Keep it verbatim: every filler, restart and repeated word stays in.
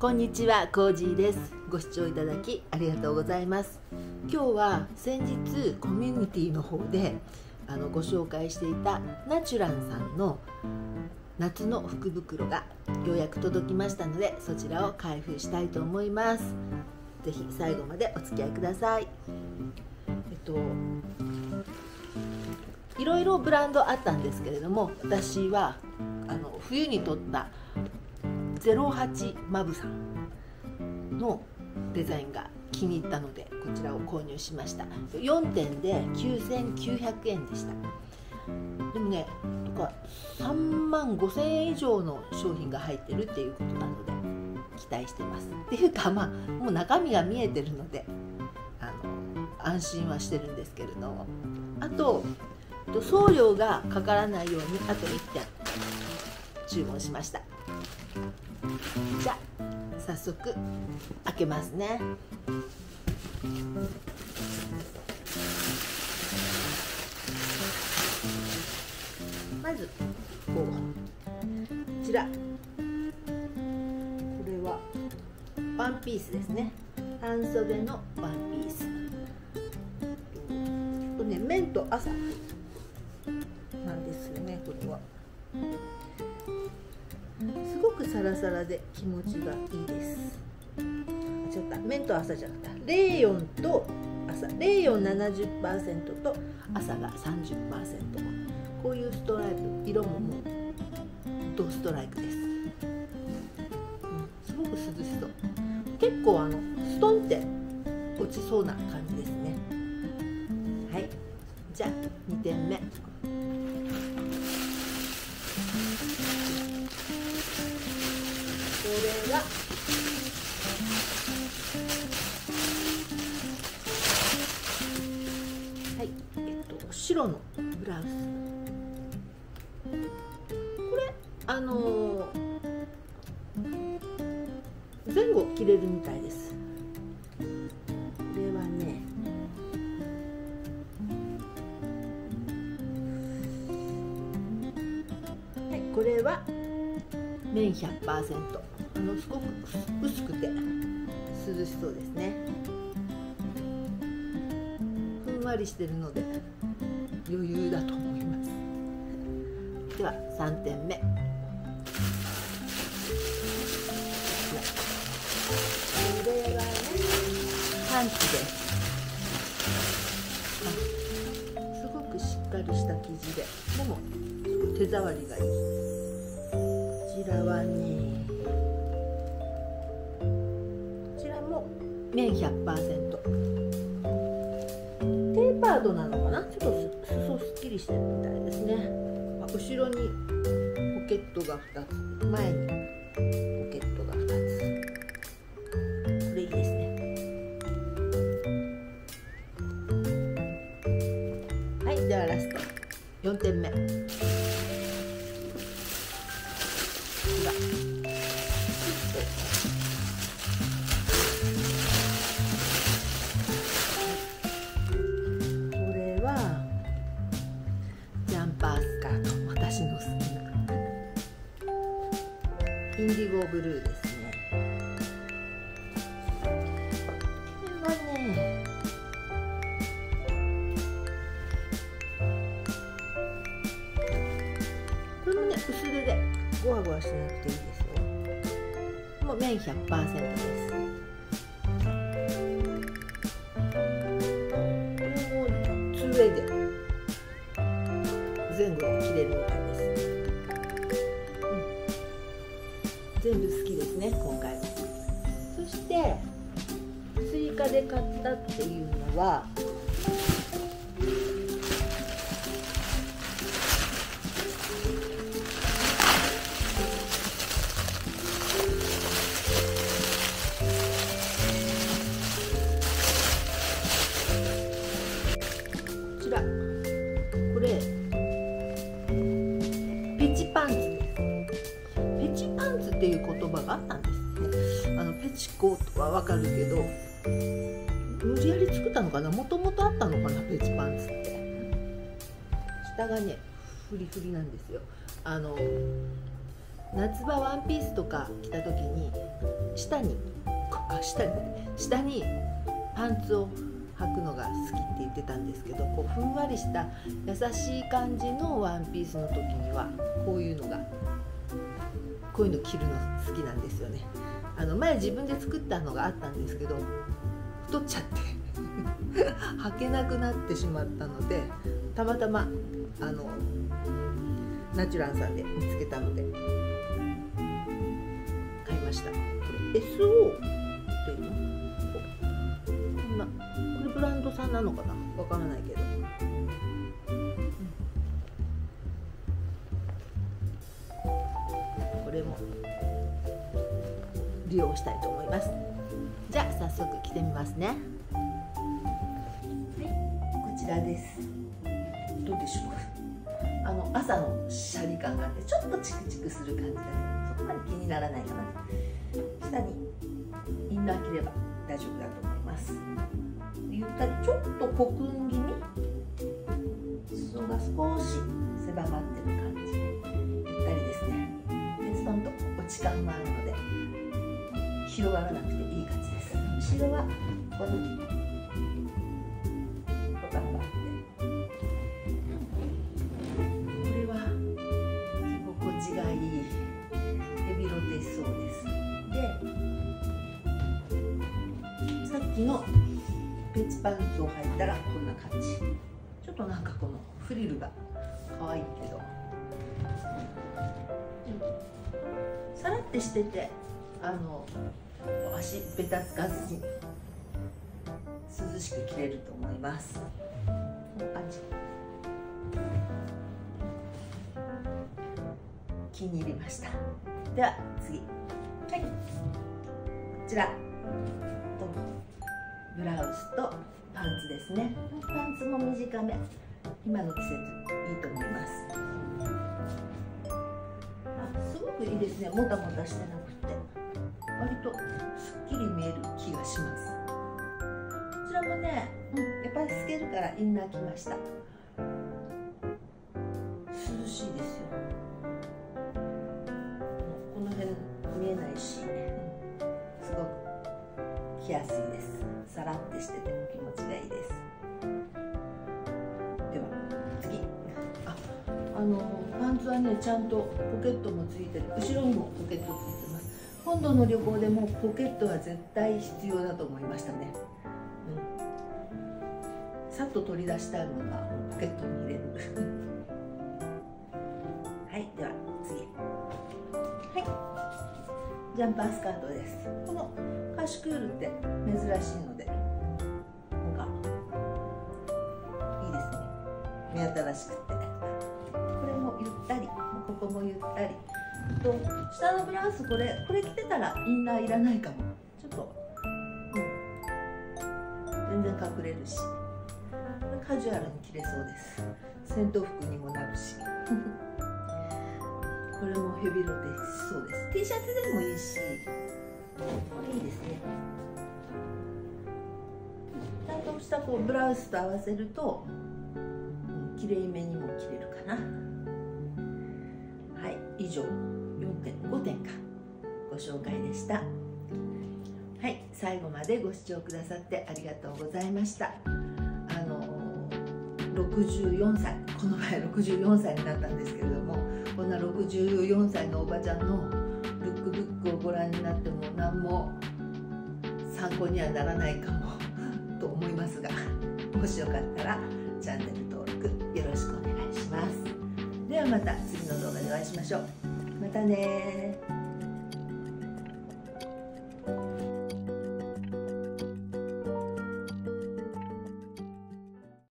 こんにちは、コージーです。ご視聴いただきありがとうございます。今日は先日コミュニティの方であのご紹介していたナチュランさんの夏の福袋がようやく届きましたので、そちらを開封したいと思います。ぜひ最後までお付き合いください。えっといろいろブランドあったんですけれども、私はあの冬に撮ったゼロはちマブさんのデザインが気に入ったので、こちらを購入しました。よんてんできゅうせんきゅうひゃくえんでした。でもね、とかさんまんごせんえん以上の商品が入ってるっていうことなので期待してます。っていうか、まあもう中身が見えてるのであの安心はしてるんですけれども、あと送料がかからないようにあといってん注文しました。じゃあ早速開けますね。まずこちら、これはワンピースですね。半袖のワンピース。とね、綿と朝なんですよね。これはすごくサラサラで気持ちがいいです。ちょっと綿と朝じゃなくてレーヨンと朝、レーヨン ななじゅっパーセント と朝が さんじゅっパーセント。 こういうストライプ、色ももうドストライクです、うん、すごく涼しそう。結構あのストンって落ちそうな感じですね。はい、じゃあにてんめ。これがはい、えっと白のブラウス。これあのー、前後着れるみたいです。これはね、はい、これは綿 ひゃくパーセント。あのすごく薄くて涼しそうですね。ふんわりしてるので余裕だと思います。ではさんてんめ。これはね、パンツです。すごくしっかりした生地で、でも手触りがいい。こちらはね、綿 ひゃくパーセント。 テーパードなのかな。ちょっと裾すっきりしてるみたいですね。後ろにポケットがふたつ、前にポケットがふたつ。これいいですね。はい、ではラストよんてんめ。こちらインディゴブルーですね。これはね、これもね、薄手でゴワゴワしなくていいですよ。もう綿 ひゃくパーセント です。これもツーウェイで前後着れるみたいです。全部好きですね、今回。そして追加で買ったっていうのは、こちら、これペチパンツです。ペチパンツっていう言葉があったんですね。あのペチコとはわかるけど、無理やり作ったのかな。もともとあったのかな、ペチパンツって。下がねフリフリなんですよ。あの夏場ワンピースとか着た時に下にあ下に下にパンツを履くのが好きって言ってたんですけど、こうふんわりした優しい感じのワンピースの時にはこういうのがこういうの着るの好きなんですよね。あの前自分で作ったのがあったんですけど太っちゃって履けなくなってしまったので、たまたまあのナチュランさんで見つけたので買いました。これ エスオー っていうの、こんなこれブランドさんなのかな、わからないけど、これも利用したいと思います。じゃあ早速着てみますね。はい、こちらです。どうでしょうか。あの朝のシャリ感があってちょっとチクチクする感じだけど、そこまで気にならないかな。下にインナー着れば大丈夫だと思います。ゆったりちょっとコクン気味、裾が少し狭まってる感じ、ゆったりですね。でストンと落ち感もあるので広がらなくていい感じです。後ろはこのボタンがあって、これは着心地がいいヘビロテそうです。でさっきのペチパンツを履いたらこんな感じ。ちょっとなんかこのフリルが可愛いけど、さらってしててあの足べたつかずに涼しく着れると思います。こんな感じ。気に入りました。では次、はい、こちらブラウスとパンツですね。パンツも短め、今の季節いいと思います。あ、すごくいいですね。もたもたしてなくて割とすっきり見える気がします。こちらもね、うん、やっぱり透けるからインナー着ました。涼しいですよ。この辺見えないし、すごく着やすいです。さらってしてて気持ちがいいです。では次、あ、あのパンツはねちゃんとポケットもついてる。後ろにもポケットついてます。今度の旅行でもポケットは絶対必要だと思いましたね。うん、さっと取り出したいものはポケットに入れるはい、では次、はい、ジャンパースカートです。このカシュクールって珍しいのでなんかいいですね。目新しくて、これもゆったり、ここもゆったりと、下のブラウスこれこれ着てたらインナーいらないかも。ちょっと、うん、全然隠れるし、これカジュアルに着れそうです。戦闘服にもなるしこれもヘビロテしそうです。 T シャツでもいいし、これいいですね。ちゃんとしたこうブラウスと合わせると、うん、きれいめにも着れるかな。はい、以上よんてんごてんかご紹介でした。はい、最後までご視聴くださってありがとうございました。あのろくじゅうよんさい、この前ろくじゅうよんさいになったんですけれども、こんなろくじゅうよんさいのおばちゃんのルックブックをご覧になっても何も参考にはならないかもと思いますが、もしよかったらチャンネル登録よろしくお願いします。ではまた次の動画でお会いしましょう。またね。